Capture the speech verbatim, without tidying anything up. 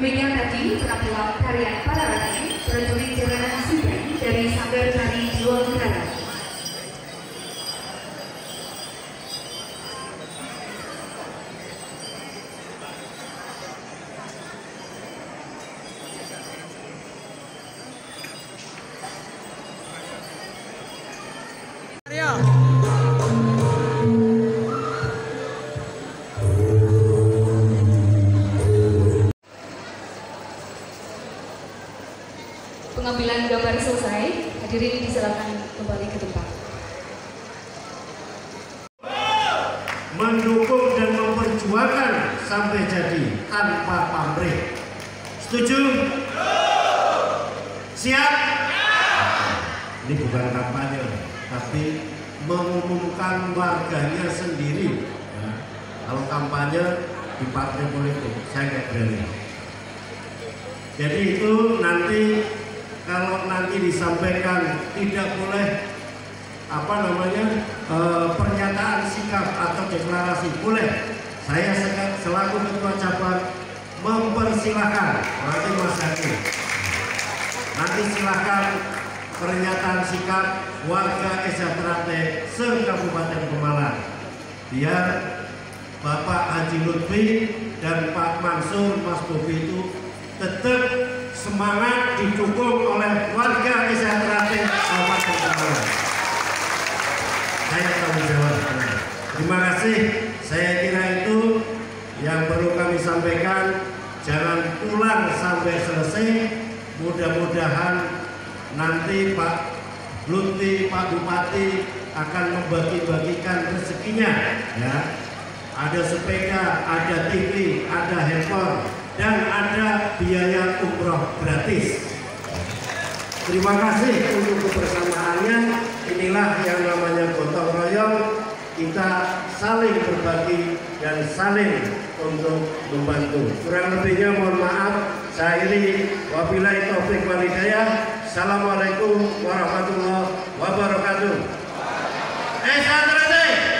Demikian tadi penampilan tarian para rakyat prajurit jalanan Sudan dari Sanggar Tari Dua Negara. Pengambilan gambar selesai, hadirin disilakan kembali ke tempat. Mendukung dan memperjuangkan sampai jadi tanpa pamrih. Setuju? Siap? Ini bukan kampanye, tapi mengumumkan warganya sendiri. Ya. Kalau kampanye di partai politik, saya nggak berani. Jadi itu nanti kalau nanti disampaikan tidak boleh apa namanya e, pernyataan sikap atau deklarasi, boleh. Saya selaku ketua cabang mempersilahkan nanti Mas Hakim. Nanti silakan pernyataan sikap warga Esa Trate se-Kabupaten Pemalang. Biar Bapak Haji Lutfi dan Pak Mansur, Mas Bobi itu tetap semangat didukung oleh warga Esa Trate Kabupaten Pemalang. Saya tanggung jawab. Terima kasih. Saya kira itu yang perlu kami sampaikan. Jangan pulang sampai selesai. Mudah-mudahan nanti Pak Lutfi, Pak Bupati akan membagi-bagikan rezekinya. Ya, ada sepeda, ada T V, ada handphone, dan ada biaya umroh gratis. Terima kasih untuk kebersamaannya. Inilah yang namanya gotong royong. Kita saling berbagi dan saling untuk membantu. Kurang lebihnya mohon maaf. Saya akhiri. Wabillahi taufik wal hidayah. Assalamualaikum warahmatullahi wabarakatuh. Esa Trate.